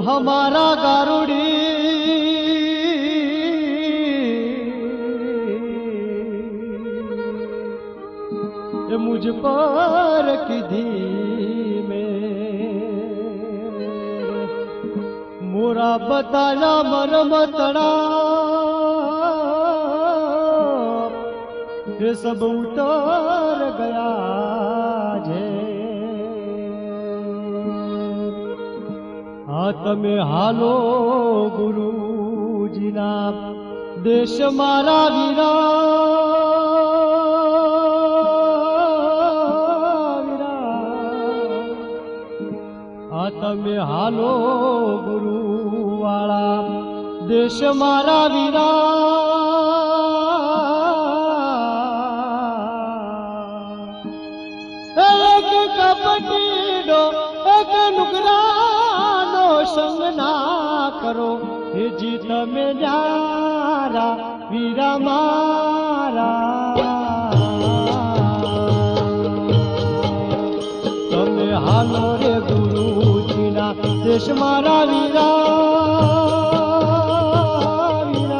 हमारा गारुड़ी मुझ पर किधी में मोरा बताया मरम तड़ा ये सब उतर गया जे तमे हालो गुरुजी ना देश मारा वीरा तमे हालो गुरु वाला देश मारा वीरा एक कपटीडो एक नुकरानो संग ना करो हे जी तमे न्यारा वीरा मारा तमे हालो रे गुरु देश मारा वीरा वीरा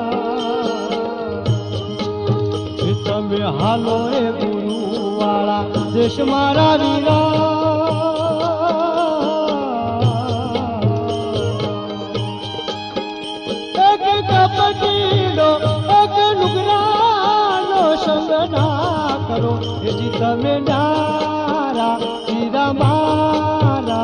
तमे हालो रे गुरु वाला देश मारा वीरा एक कपटीडो एक नुकरानो संग ना करो हे जी तमे नारा वीरा मारा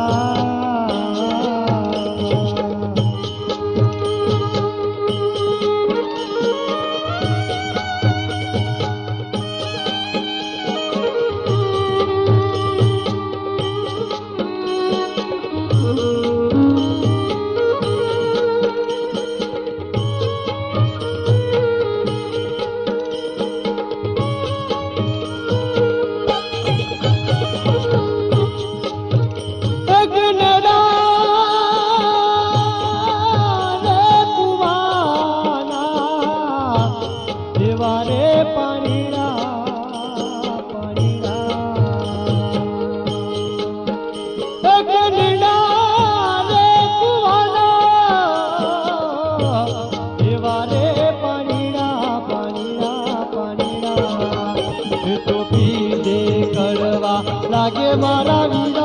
लागे मारा वीरा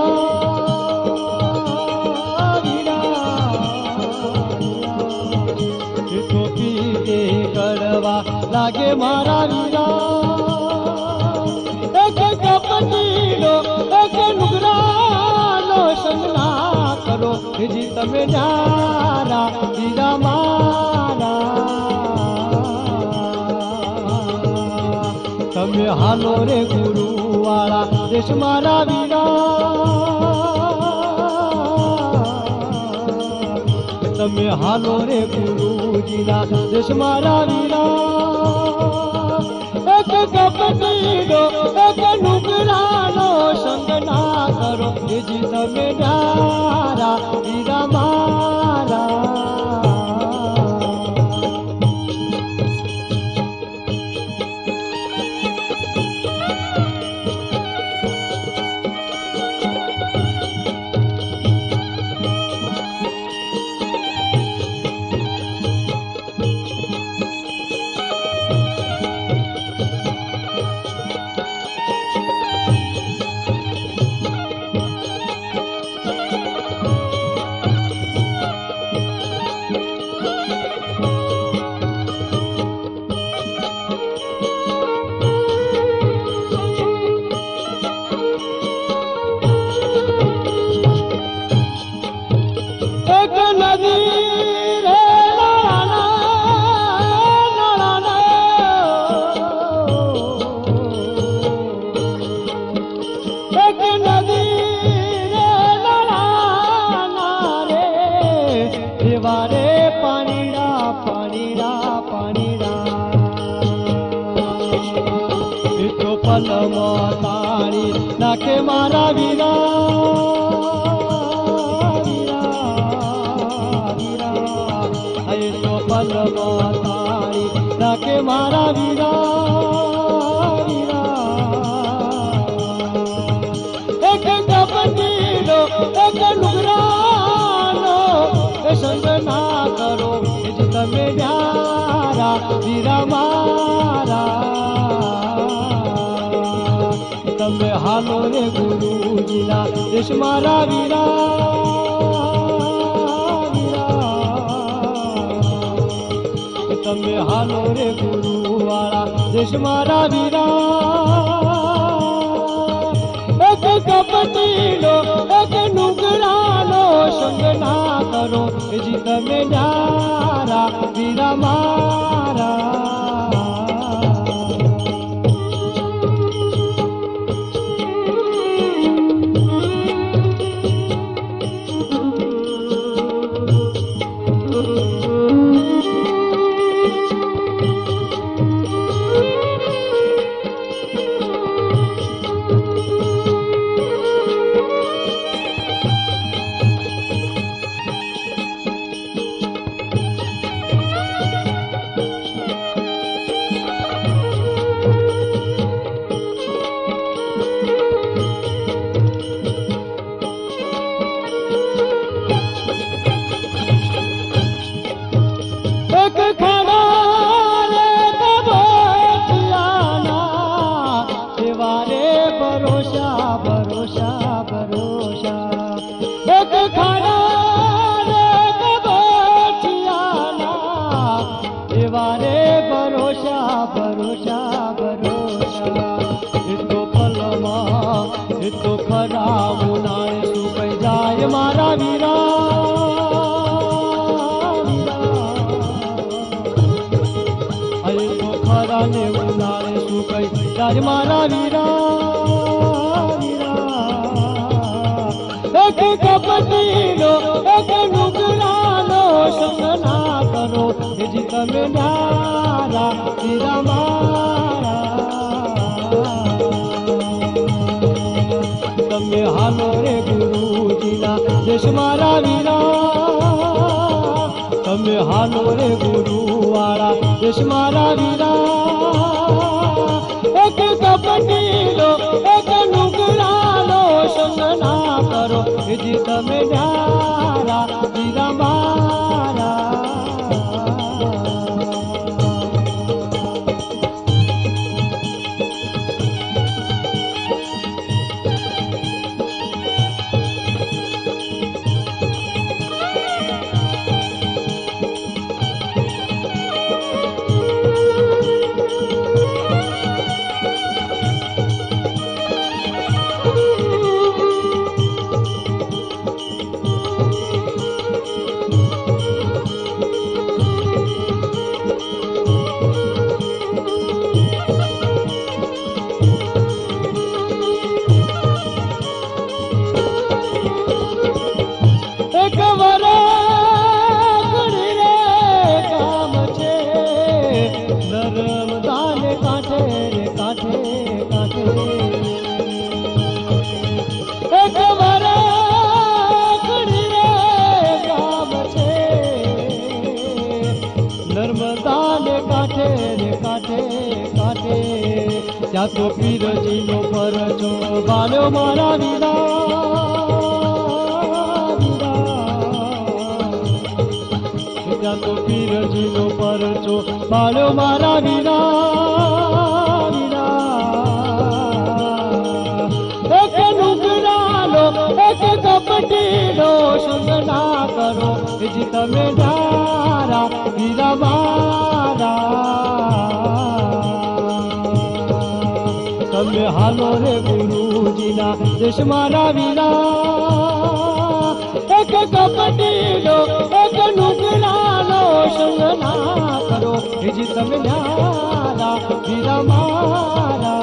वीरा टोपी के गड़वा लागे मारा वीरा एक कपटीलो एक नुकरानो संग ना करो जी तमे न्यारा वीरा मारा तमे हालो रे गुरु वाला देश मारा वीरा तमे हालो रे गुरुजी ना देश मारा वीरा एक कपटीडो एक नुकरानो संग ना करो जी तमे न्यारा वीरा मारा ताड़ी नाके मारा वीरा वीरा वीरा अरे तो पल ताड़ी नाके मारा वीरा वीरा एक कपटीलो एक लुगरानो વીરા મારા તમે હાલો રે ગુરુજીના દેશ મારા વીરા તમે હાલો રે ગુરુવાળા દેશ મારા વીરા એક કપટીનો એક નુગરાનો સંગ ના કરો જી તમે ન્યારા વીરા મારા मारा वीरा अरे तो खरा ने उनाळे सुकई जाय मारा वीरा एक कपटीनो एक नुगरानो संग ना करो जी तमे न्यारा वीरा मारा तमे हालो रे गुरुजीना देश मारा वीरा तमे हालो रे गुरुवाळा देश मारा वीरा एक कपटीनो एक नुगरानो संग ना करो जी तमे न्यारा वीरा मारा त्या तो पीरजी नो परचो बाल्यो मारा वीरा त्या तो पीरजी नो परचो बाल्यो मारा वीरा एक नुगरानो एक कपटीनो संग ना करो जी तमे न्यारा वीरा मारा तमे हालो रे गुरुजीना देश मारा वीरा एक कपटीनो एक नुगरानो संग ना करो जी तमे न्यारा वीरा मारा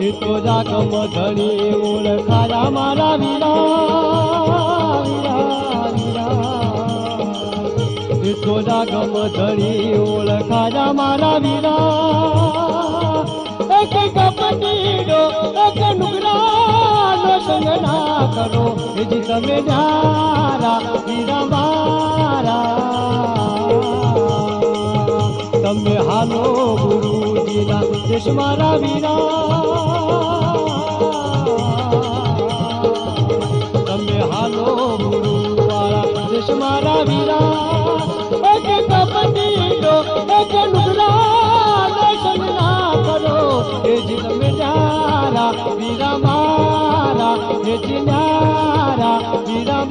એ તો જાગમ ધણી ઓળખાયા મારા વીરા વીરા વીરા એ તો જાગમ ધણી ઓળખાયા મારા વીરા એક કપટીનો એક નુકરાનો સંગ ના કરો એ જ તમે ન્યારા વીરા મારા તમે હાલો ગુરુજીના દેશ મારા વીરા તમે હાલો ગુરુવાળા દેશ મારા વીરા એક કપટીનો એક નુકરાનો સંગ ના કરો એ જ તમે ન્યારા વીરા મારા એ જ ન્યારા વીરા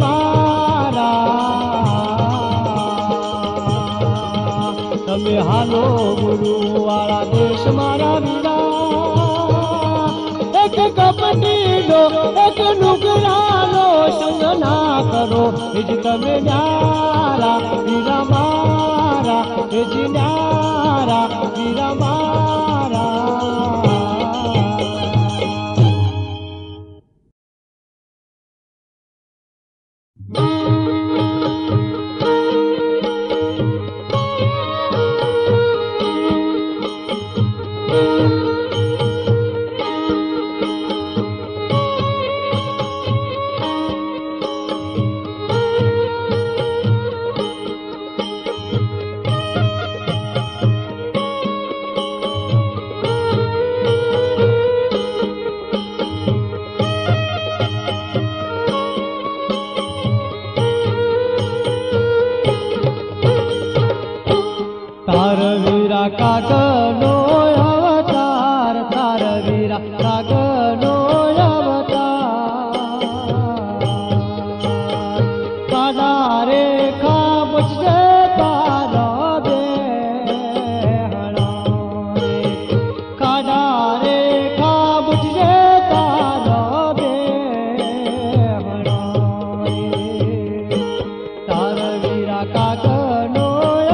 તમે હાલો ગુરુવાળા દેશ મારા વીરા એક કપટીનો એક નુકરાનો સંગ ના કરો એ જ તમે ન્યારા વીરા મારા એ જ ન્યારા વીરા મારા કાગનો અવતાર તાર વીરા કાગનો અવતાર કાના રે ખાબજે તારા બેહણા કાના રે ખાબજે તારા બેહણા તાર વીરા કાગનો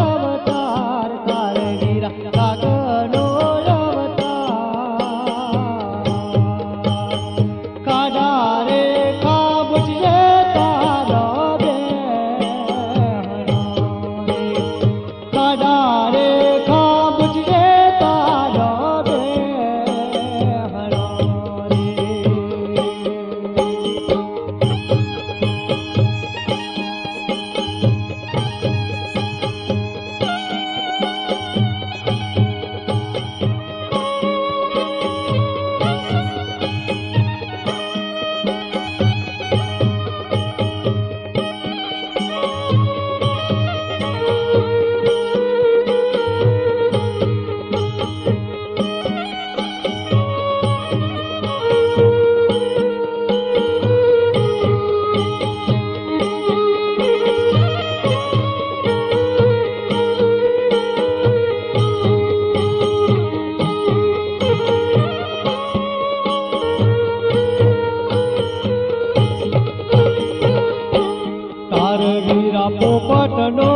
પોપટનો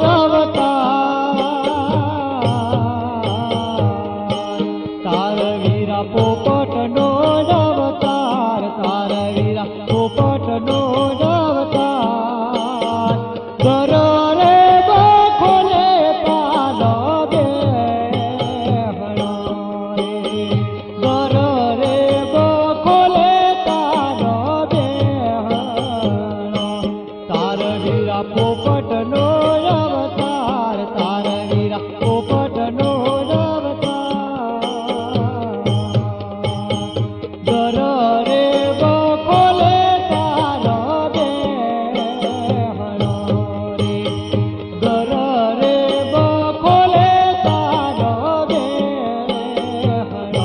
અવતાર તાર વીરા પોપટનો અવતાર તાર વીરા પોપટનો અવતાર ઘર રે બખોલે પાલો બેહણા ઘર રે બખોલે તારો બેહણા તાર વીરા પોપટનો અવતાર તાર વીરા પોપટનો અવતાર ઘર રે બખોલે તારો બેહણા ઘર રે બખોલે તારો બેહણા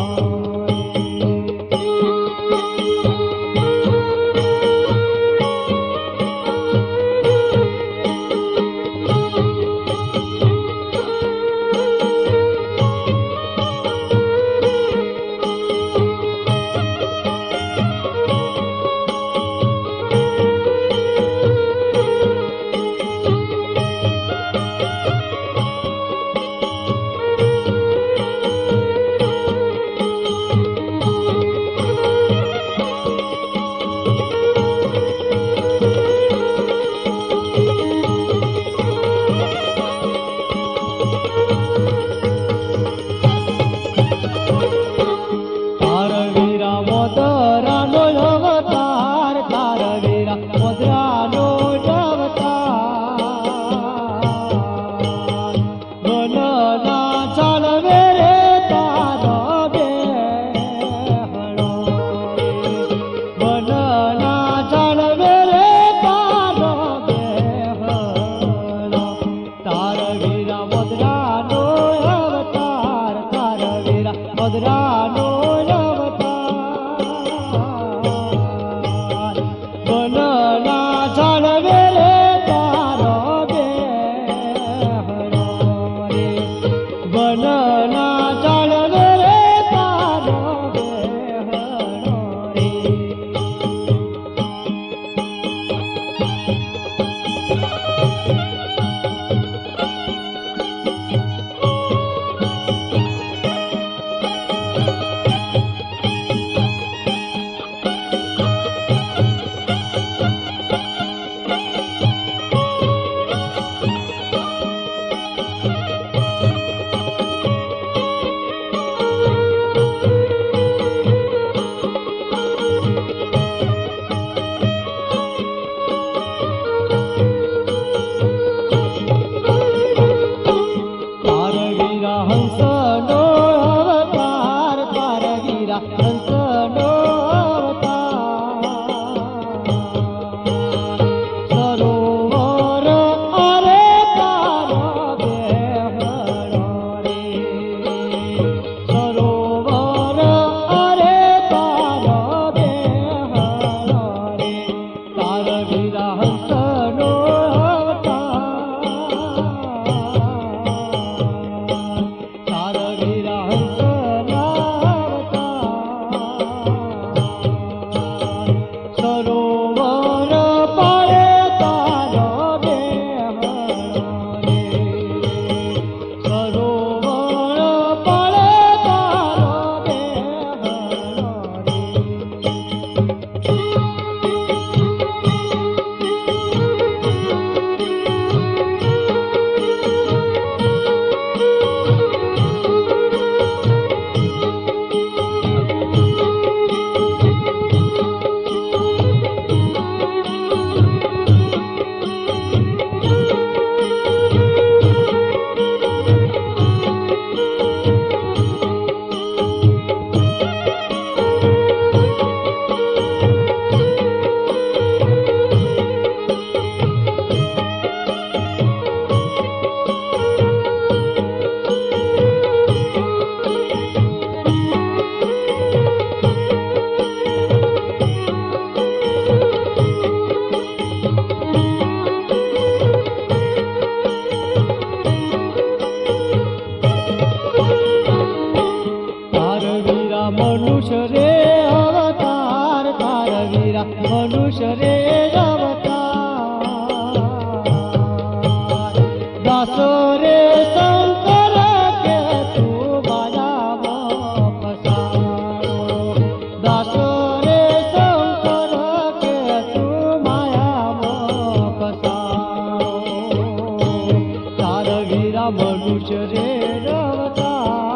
मनुष्य रे रवता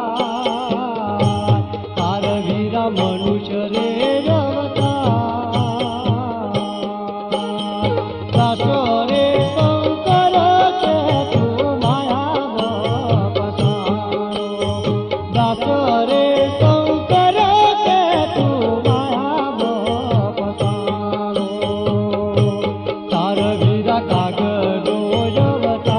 तार वीरा मनुष्य रे रवता दासो रे शंकर के तू माया पसारो दासो रे शंकर के तू माया पसारो तार वीरा कागरो रवता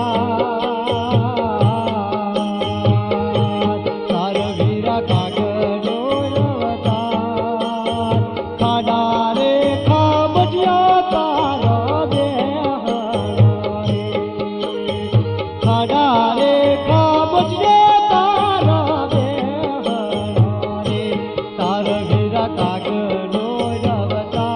तार वीरा कागरो रवता खाड़ा रे खाबजिया तारो देह रे खाड़ा रे खाबजिया तारो देह रे तार वीरा कागरो रवता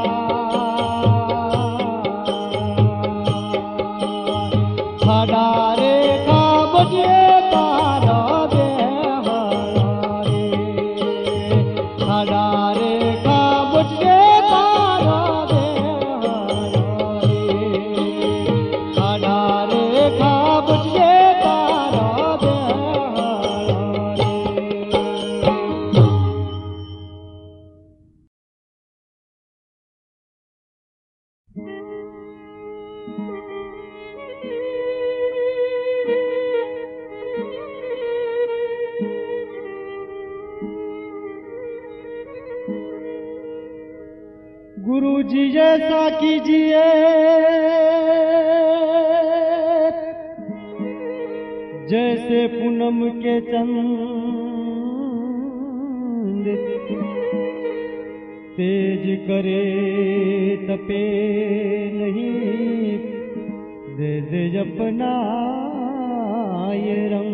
खाड़ा रे खाबजिया तारो देह रे खाड़ा रे खाबजिया तारो देह रे खाड़ा रे खाबजिया तारो देह रे गुरु जी जैसा कीजिए जैसे पूनम के चंद तेज करे तपे नहीं दे दे अपना ये रंग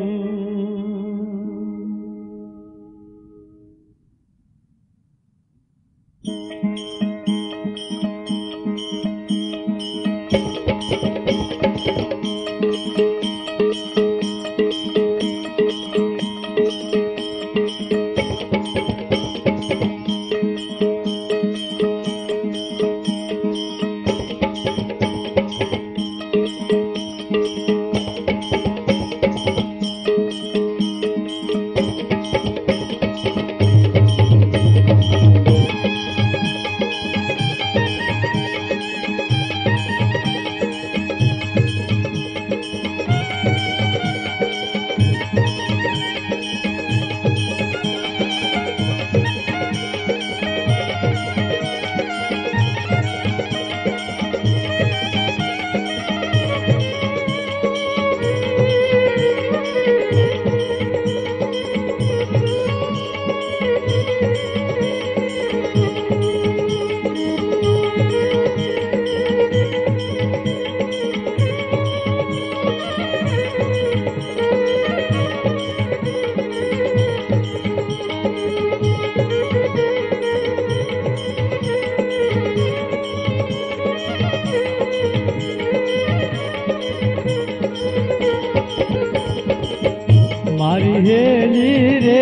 मारी हेली रे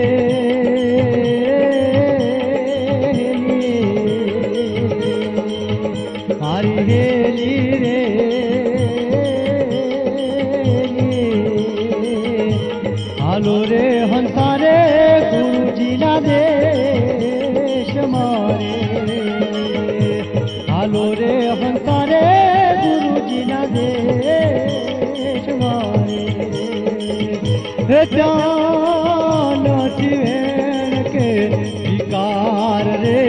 मारी हेली रे हालो रे हंसारे गुरु जी ना देश मारे हालो रे हंसारे गुरु जी ना देश मारे जान जीवन के विकार रे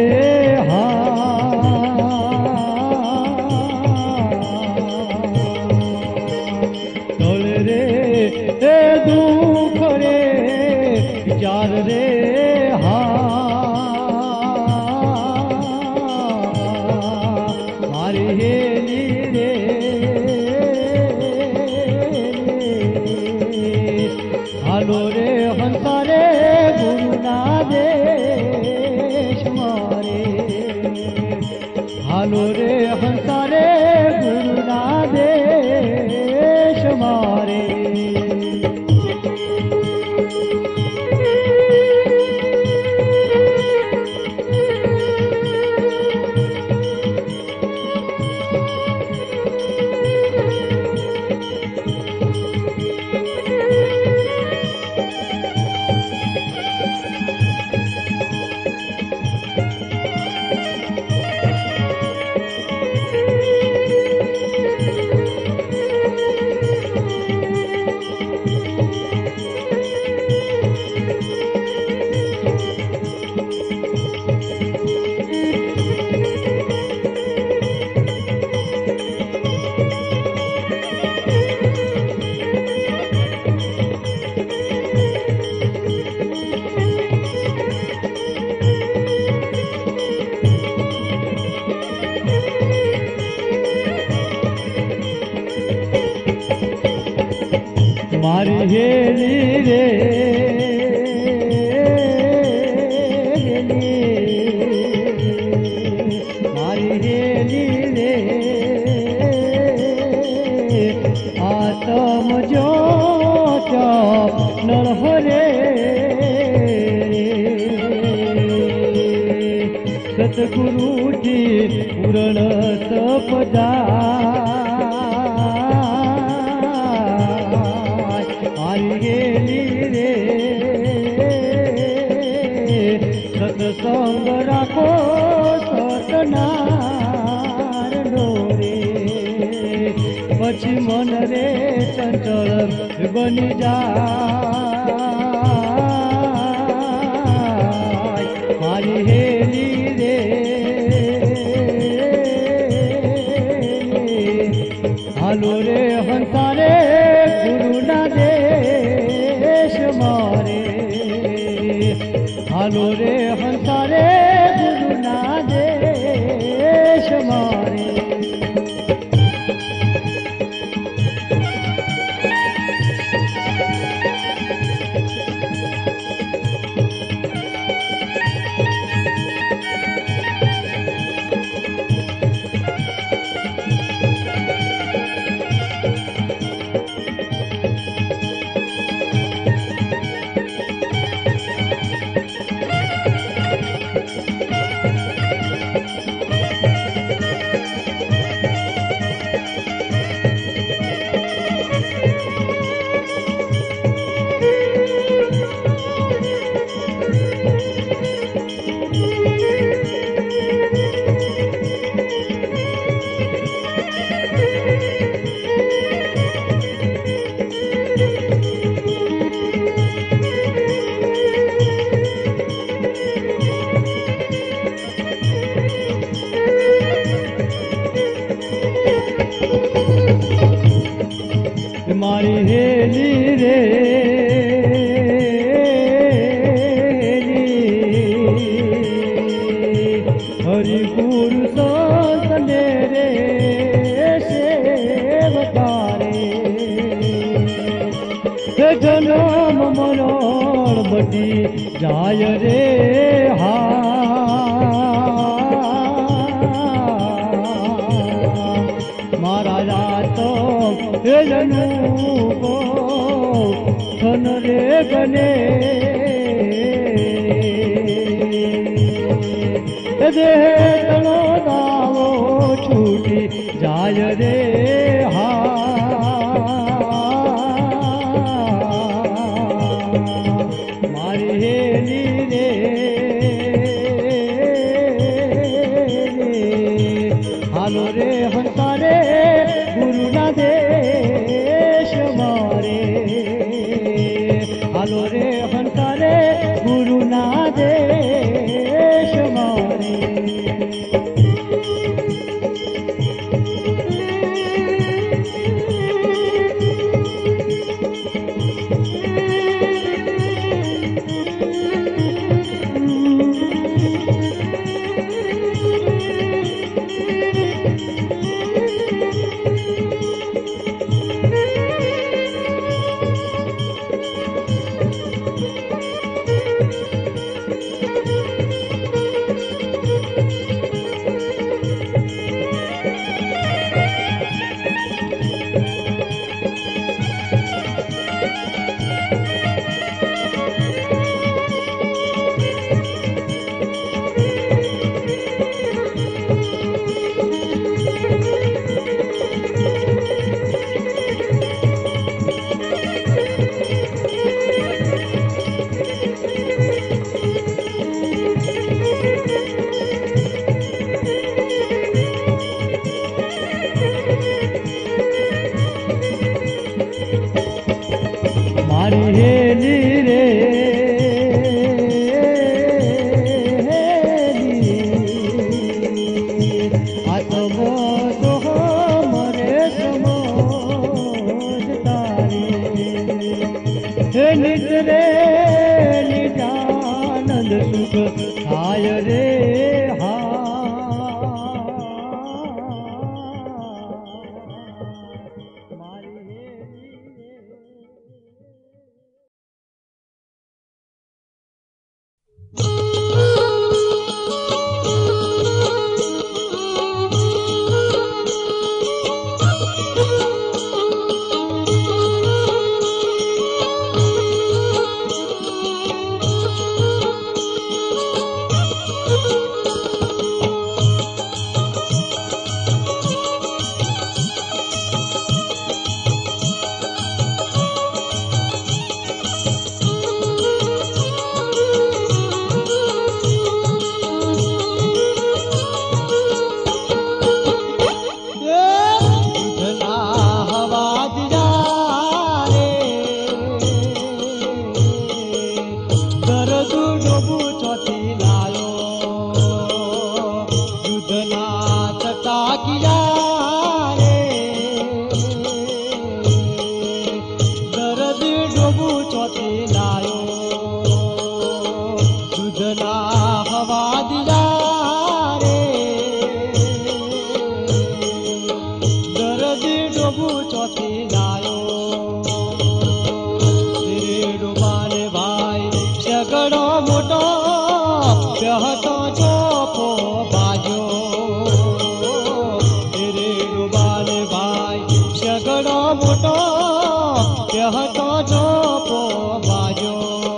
तोल रे दुख रे विचार रे मारे हेली रे हालो મારી હેલી રે મારી હેલી રે આતમ જ્યોત નળહરે સતગુરુજી પૂરણ સપદા સત્સંગ રાખો સતનાર ડોરે પછી મન રે ચંચળ બની જાય મારી હેલી રે હાલો રે હંસારે ગુરુના દેશ મારે હાલો રે હંસારે ગુરુના દેશ મારે મારી હેલી રે હરિ ગુરુ સંતને રે સેવકારે જન્મ મરણ બધી જાય રે હા મારા રાતો હેલનું ધન રે ગને દેહ તનો દાવો છૂટી જાય રે હા મારી હેલી રે હાલો રે હંસારે ગુરુના દેશ મારે હાલો રે હંસારે ગુરુના દેશ મારે निजरे निजानंद सुख थाय रे हा मारी दर्दी डोबू चौथी लायो तेरे डुबाने भाई सगड़ो मोटो प्यहतो चोपो बाजो तेरे डुबाने भाई सगड़ो मोटो प्यहतो चोपो बाजो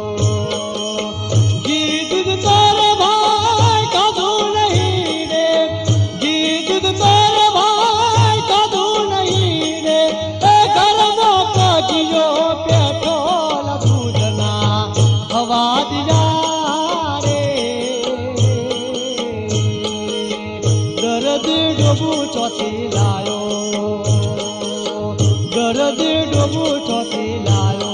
गीत तेरे भाई कदू नहीं रे गीत तेरे भाई कदू नहीं रे घर मौका जियो पेटो लूटना हवा दिया दर्द डोबू चौथी लायो दर्द डोबू चौथी लायो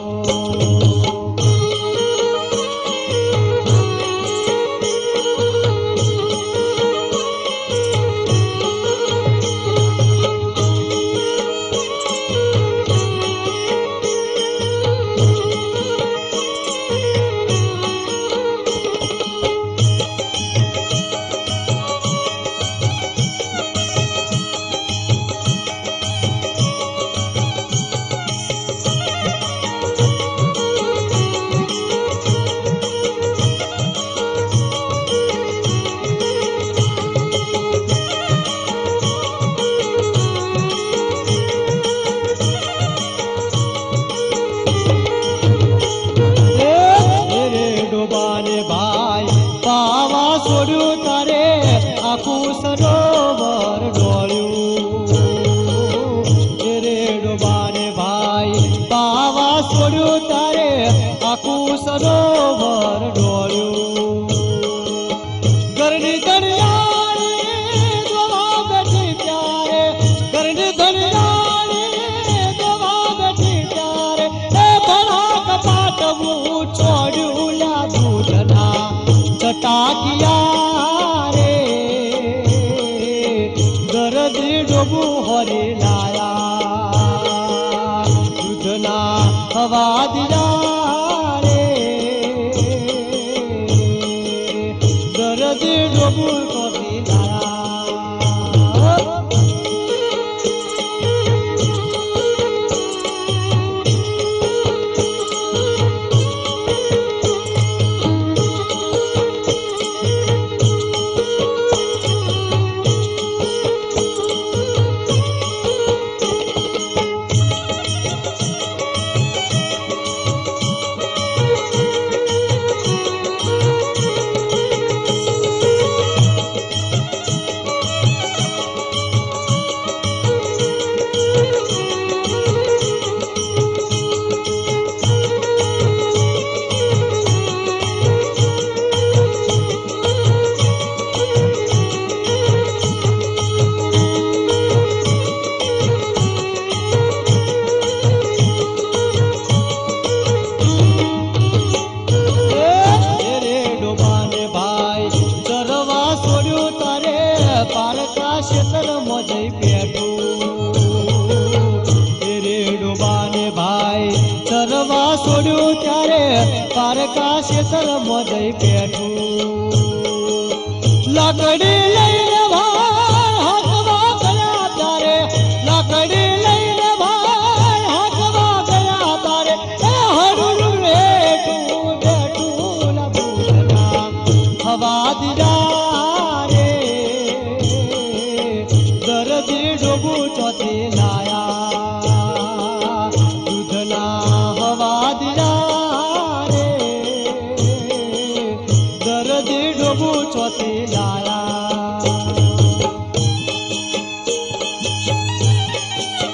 आखू सरोवर डोळ्યું तेरे डुबाने भाई पावा सोड्યું तारे आखू सरोवर डोळ्યું गरनी दरियाने दोवा बैठी प्यारे गरनी दरियाने दोवा बैठी प्यारे ए भरा कपाटवू छोड्યું ला दूधना चटाकिया डोबू हरे लाया दूधना हवा दिया रे दर्द डोबू हरे लाया छोड्યું ત્યારે પારકા શેતર મોજઈ પેઠું લાકડી લઈને ભાઈ હાથમાં ગયા ત્યારે લાકડી લઈને ભાઈ હાથમાં ગયા ત્યારે એ હરું રેટું બેઠું લબુના હવા દીધા રે દર્દી ડોબું ચોથી લાયા દૂધના हवा दिया रे दर्द डोबू चौथी लाया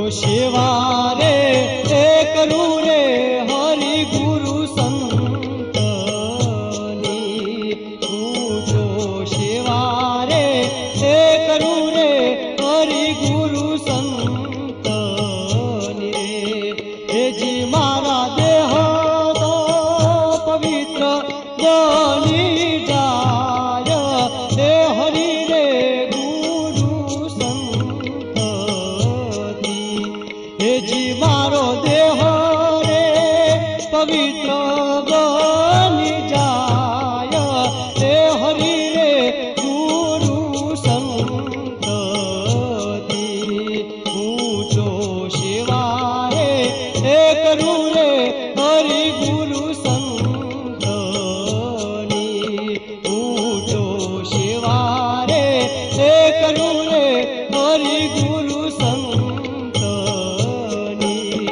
सेवा रे करूं रे हरि गुरु संतनी पूजो सेवा रे करूं रे हरि गुरु संतनी हे जी मारा देह तो पवित्र बनी जाय हे हरि रे गुरु संतनी हे जी मारो देह रे पवित्र बनी जाय हे हरि रे गुरु संतनी पूजो सेवा रे करूं रे हरि गुरु संतनी पूजो सेवा रे करूं रे हरि गुरु संतनी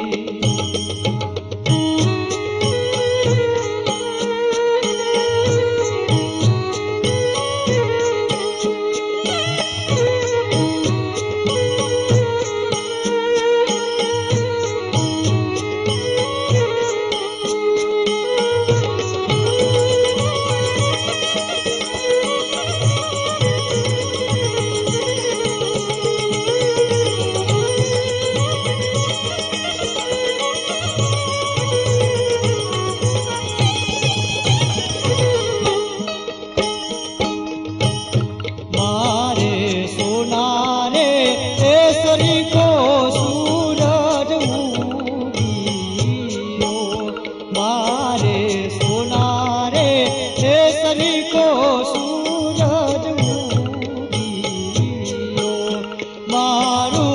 मारे सोना रे केसरी को सूरज उगियो मारे सोना रे केसरी को सूरज उगियो मारू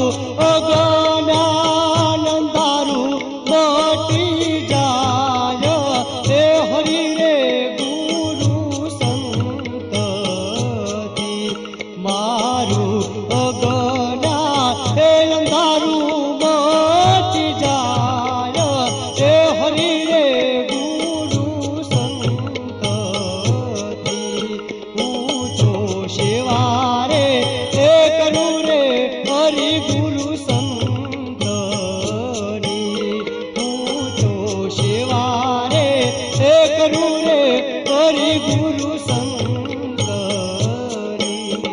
अज्ञानंदारू मटी जाय हे हरि रे गुरु संतति मारू अगना हे अंधारू मटी जाय हे हरि रे गुरु संतति पूजो सेवा रे करूं रे हरि गुरु संतनी पूजो सेवा रे करूं रे हरि गुरु संतनी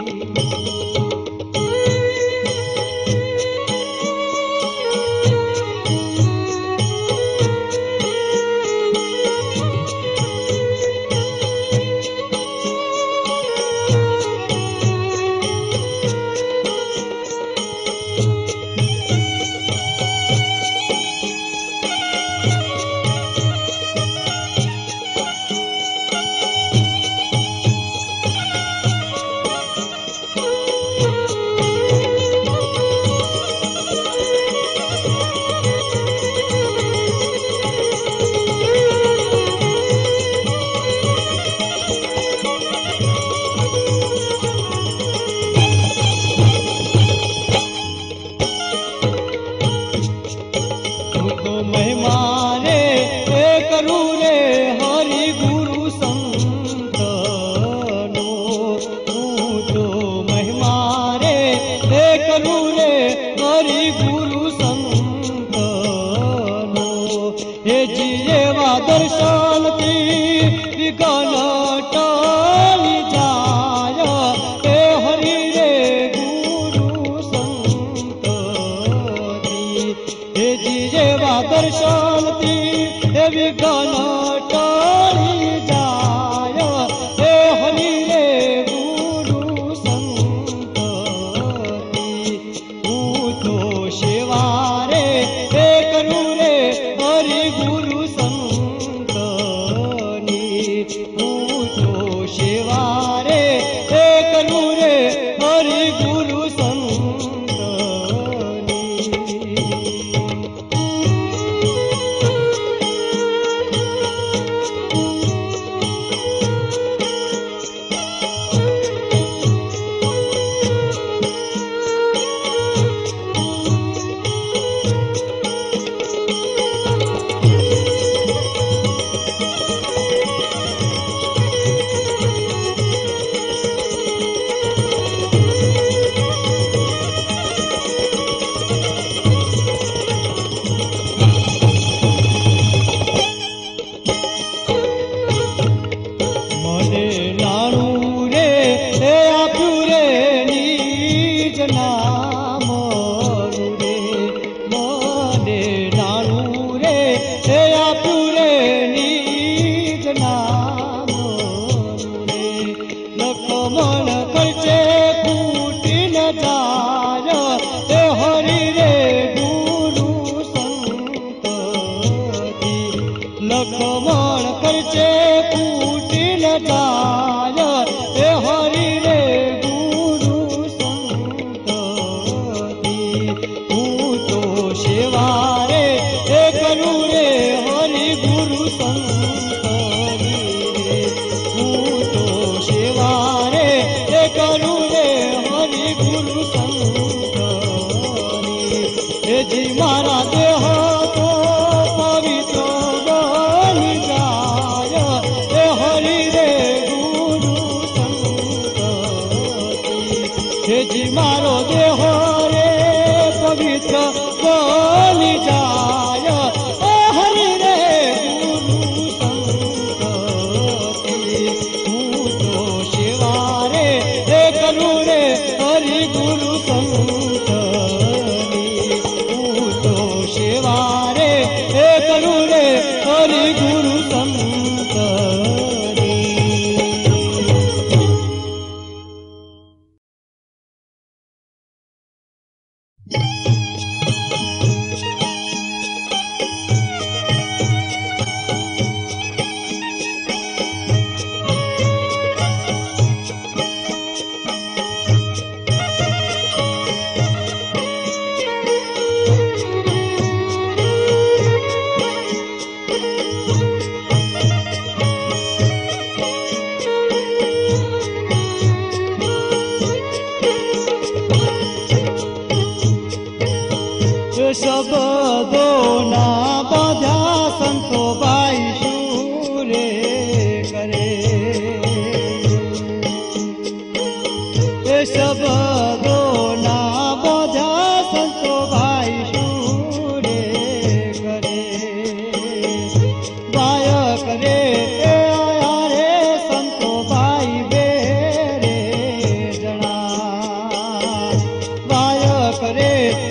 तुमको महिमा रे करूं रे हरि गुरु संतनो पूजो महिमा रे करूं रे हरि गुरु संतनो हे जीवा दर्शन की विघ्न टली जाय हे हरि रे गुरु संतनी हे जीवा दर्शन की विघ्न टली जाय हे हरि रे गुरु संतनी पूजो सेवा रे करूं रे हरि गुरु संतनी पूजो सेवा रे करूं रे हरि गुरु संतनी जी मारा देह तो पवित्र बनि जाय हे हरि रे गुरु संगति हे जी मारो देह रे पवित्र बनि जाय हे हरि रे गुरु संगति हूँ तो सेवा रे करूँ रे हरि गुरु संगति हूँ तो सेवा रे करूँ रे हरि गुरु संगति। शब्दो ना बाधा संतो बाई सूरे करे शब्दो ना बाधा संतो बाई सूरे करे बाय करे आया रे संतो बाई बेरे जना बाय करे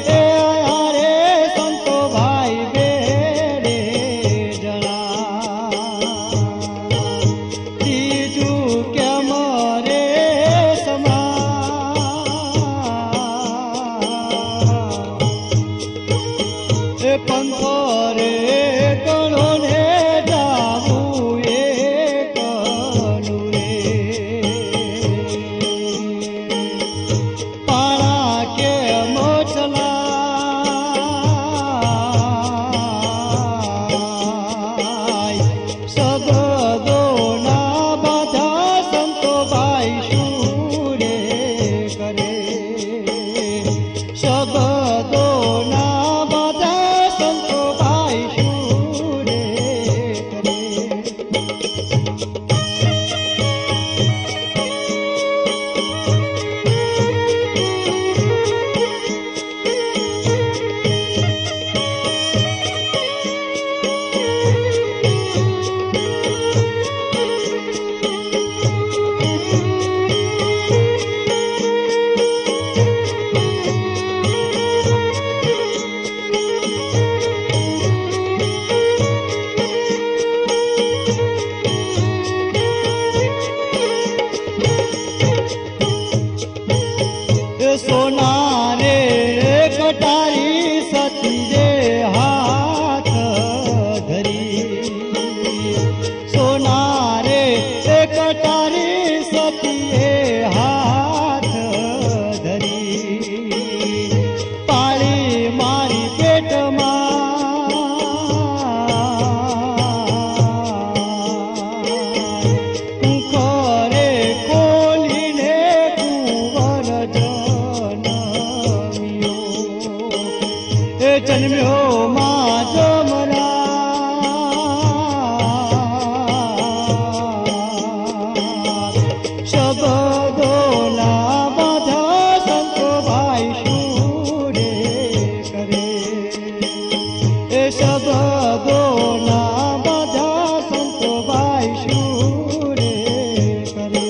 सोना रे कटारी सती रे हाथ धरी सोना रे कटारी सती रे हाथ धरी पाली मारी पेट करे कोली ने कुंवर जन्म्यो मां जमना शब्दो ना बाधा संतो भाई सूरे करे शब्दो ना बाधा संतो भाई सूरे करे।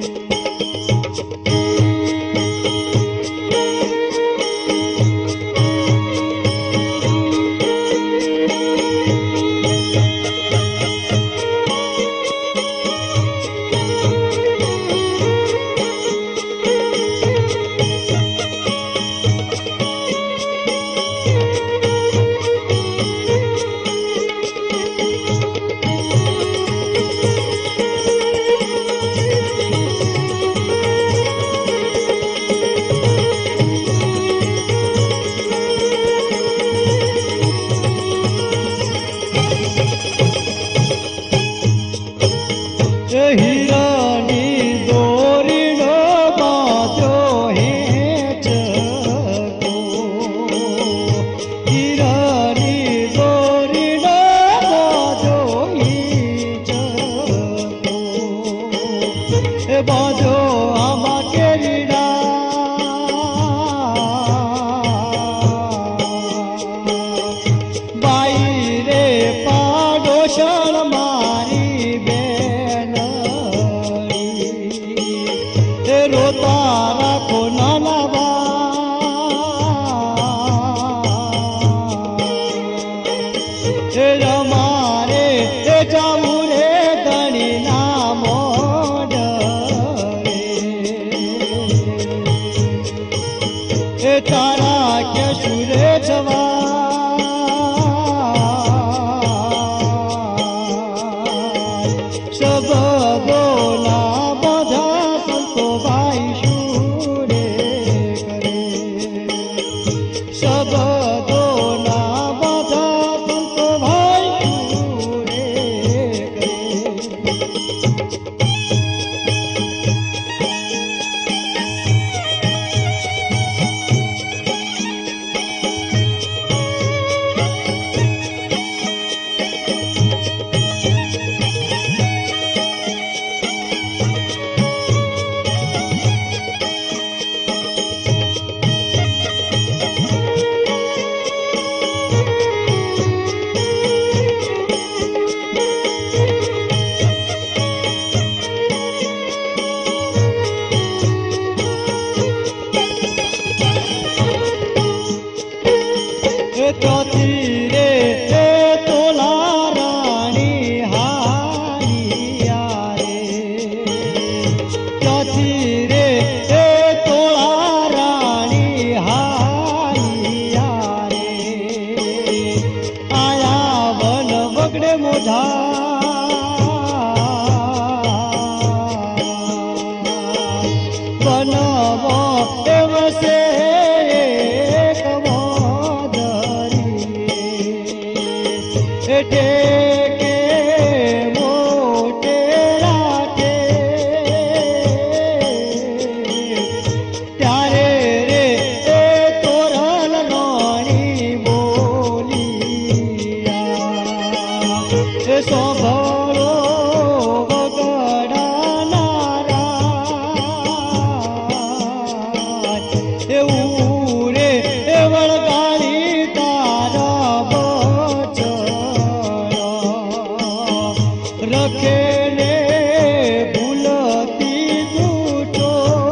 हिरानी दोरीनो बाजो हेच को चौथी रे तोला रानी हालिया रे चौथी रे तोला रानी हालिया रे आया वन बगड़े मोधा बनवो देवसे टेके मोटे राटे त्यारे रे तोरल रानी बोलिया सोभलो बगड़ा नारा ऊरे वळगाली तारा रखेले भूलती दूठो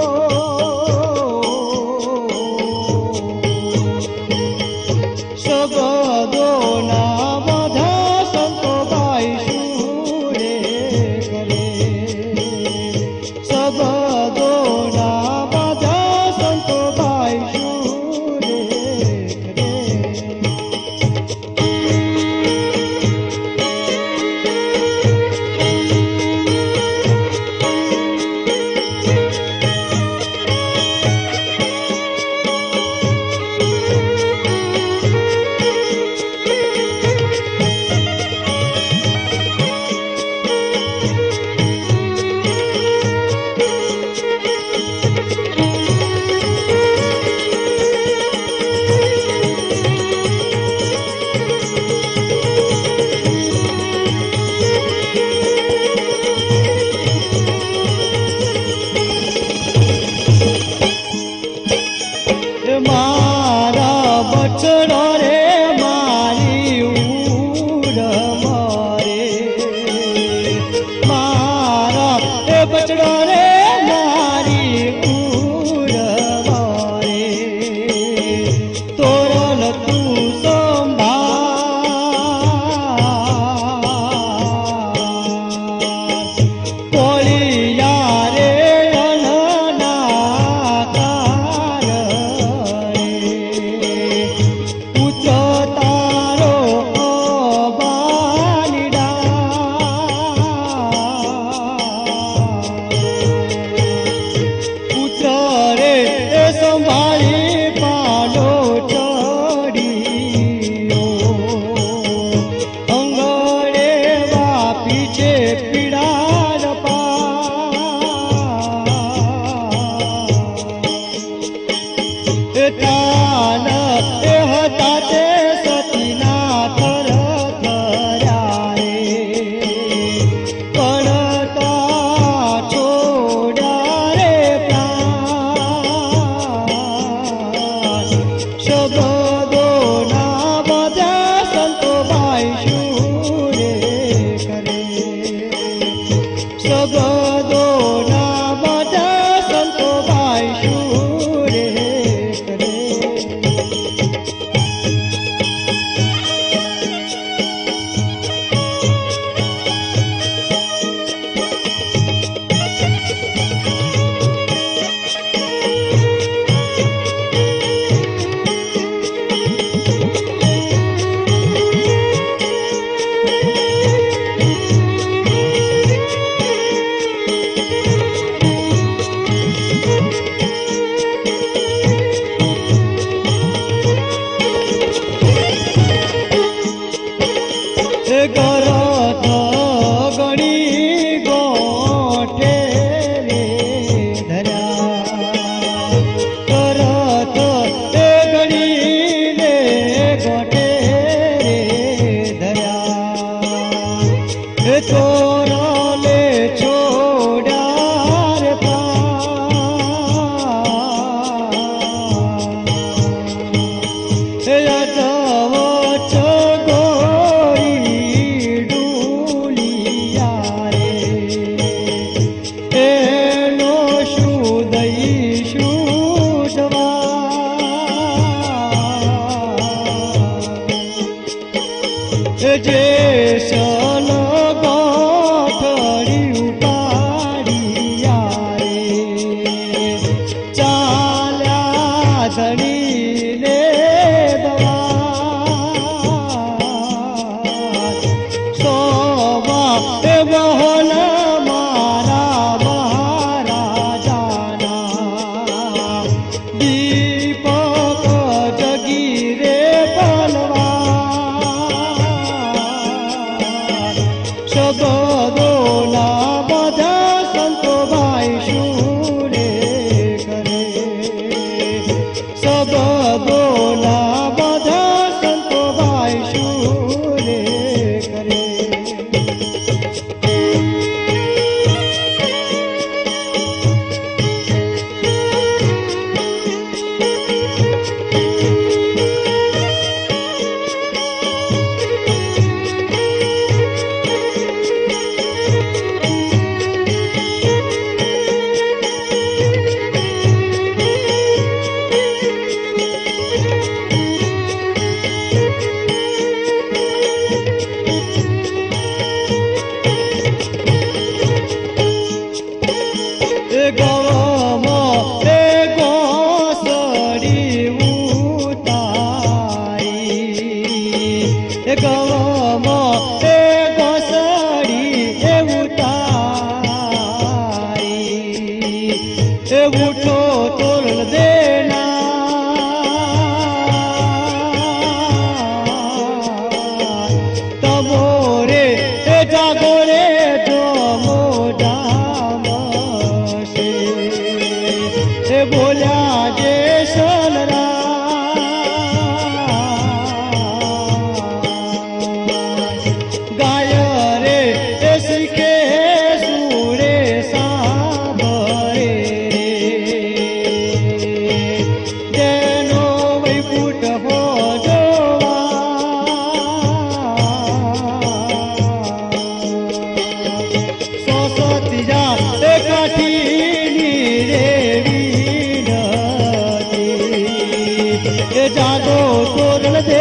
सबदो ना बधा संतो भाई सूरे करे सबदो ना बधा संतो भाई सूरे मारा बछड़ो रे मारी उड़ मारे मारा बछड़ो रे मारी उड़ मारे तोरल तू संभाल कोलिया रे पुत्र जे सन गाठड़ी उपाड़िया रे चाल्या धनी ने दवा सोवा बहन मारा महाराजाना दीपक जगी रे बलवा शब्दोला बधा संतो भाई शूरे करे शब्दोला बधा संतो भाई शूरे करे उठो तोल देना तमोरे जागो रे जो जाम से बोल्या जे सलरा गाय रे सीखे सूरे साबरे जागो तोरण दे